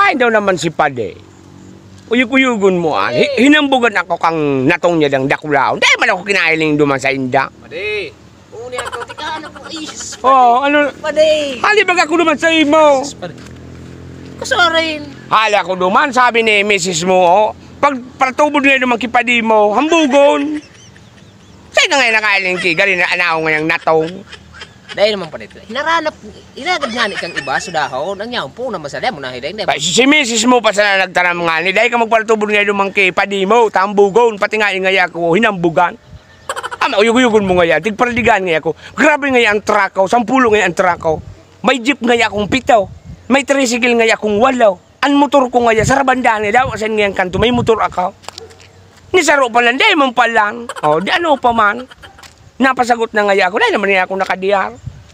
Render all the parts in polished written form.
Kain daw naman si Pade. Uyug-uyugon mo Hinambugan ako kang natong niya ng dakulaon. Dahil man ako kinailing duman sa inda. Pade. Uni ako, tikahan ako. Is. Ano? Pade. Halibag ako duman sa imo. Pade. Kusorin. Hala ko duman, sabi ni Mrs. mo, pag patubod ngayon naman kipadi mo, hambugon. Sa'yo na ngayon nakailing ki, galing na anaw ngayang natong. Dahil naman pa dito, hinagad nga ni kang iba, sudahon, ang yaon po na masala mo na hiday. Si Mrs. mo pa sana nagtanam nga ni, dahil ka magpatubod ngayon naman kipadi mo, tambugon, pati nga ingay ako, hinambugan. Uyug-uyugon mo ngayon, tigparaligan ngayon ako. Grabe ngayon ang trako, 10 ngayon ang trako. May jeep ngayon akong 7. May tricycle ngayon akong 8. Ang motor ko ngayon, sa rabandaan daw, asan ngayon kanto, may motor ako. Nisaro pa lang, dahil man pa lang. Di ano pa man. Napasagot na ngayon ako, dahil naman niya ako nakadiyar.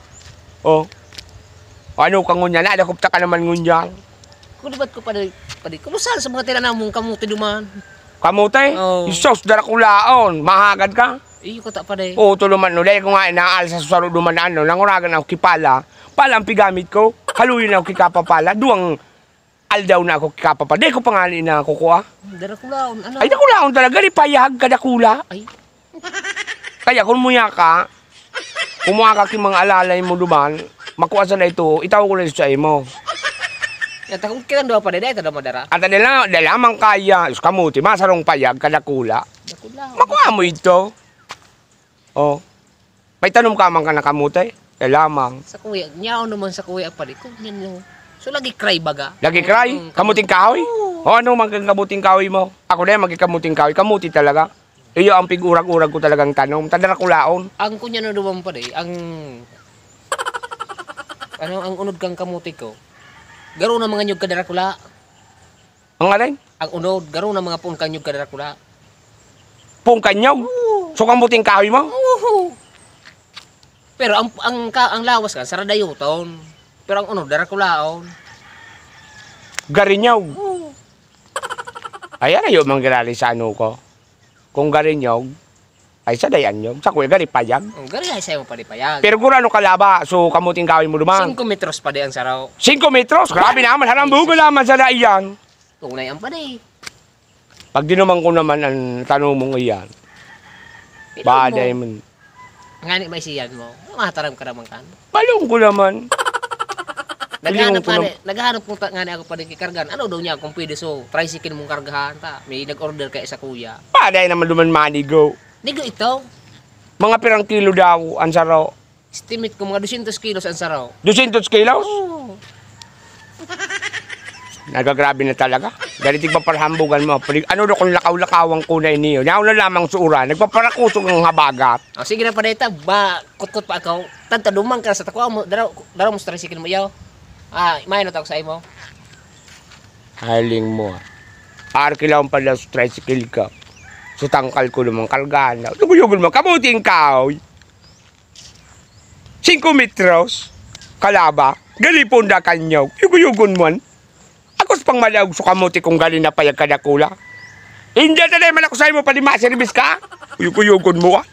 Ano ka ngunya, nadakopta ka naman ngunya. Kulibat ko pa kumusta sa mga tira mong kamuti duman? Kamuti? Isos, darakulaon, mahagad ka? Iyo ko ta pa day. Tuluman no, dahil ko nga inaal sa susaro duman nanguragan ako kipala. Pala ang pigamit ko, haluyin ako kikapapala, duwang aldaw na ako kikapapala. Dahil ko pangalan na kukuha. Darakulaon, ano? Ay, dakulaon talaga, di payag kadakula. Ay. Kaya kung muya ka, kumuha ka mga alalay mo duman, makuha sa na ito, itawag ko na sa imo. Yata kung kilang daw pa day, ito daw madara. At dalamang kaya, kamuti, masarong payag, kadakula. Darakulaon. Makuha mo ito. May tanong ka man ka na kamuti? Lamang. Sa kuya, nyaw naman sa kuya pa di ko. Yan. So lagi cry baga. Lagi cry? Kamuting kahoy? Ano magkamuting kahoy mo? Ako na magkamuting kahoy. Kamuti talaga. Iyo ang pig-urag-urag ko talagang tanong. Tadarakulaon. Ang kunya na naman pa di, ang unod kang kamuti ko. Garo na mga nyug kadarakula. Ang alin? Ang unod, garo na mga pun kanyug kadarakula. Pung kanyog? So kamuting kahoy mo? Pero ang lawas ka, saradayuton. Pero ang unod, darakulaon. Garinyog. Ayan na yung mga girali sa ano ko. Kung garinyog, ay sa dayan nyog. Sa kuya, gari payag. Gari ay sa'yo pa di payag. Pero kung ano kalaba, so kamuting kahoy mo duman. 5 metros pa di ang saraw. 5 metros? Grabe naman, harambugo naman sa dayan. Tunay ang pa di. Pag dinuman ko naman ang tanong mong iyan, baday mo. Ngani may siyan mo. Mataram ka naman kan. Balong ko naman. Naghahanap ko ngani ako pa din kikargan. Ano daw niya kung pwede so tricycle mong kargahan ta. May nag-order kay sa kuya. Baday naman duman manigo. Nigo ito. Mga pirang kilo daw ang saraw. Estimate ko mga 200 kilos ang saraw. 200 kilos? Oh. Nagagrabe na talaga. Dali tigpaparhambugan mo. Ano do kung lakaw-lakawang kunay niyo? Nauna lamang suura. Nagpaparakusog ang habagat. Sige na pa dito. Kutkot pa ako. Tanta dumang ka sa takwa mo. Daraw mo sa tricycle mo yaw. Mayan na ako sa imo. Haling mo. Arkilaw pala sa tricycle ka. Sa tangkal ko lumang kalgana. Tuguyugol mo. Kamuting kahoy. 5 metros. Kalaba. Galipon na kanyaw. Yuguyugon mo. Ako sa pang malaog sa kamuti kung galing na payag kadakula. Hindi na man ako sa'yo mo pa di maservice ka. Uyug-uyugon mo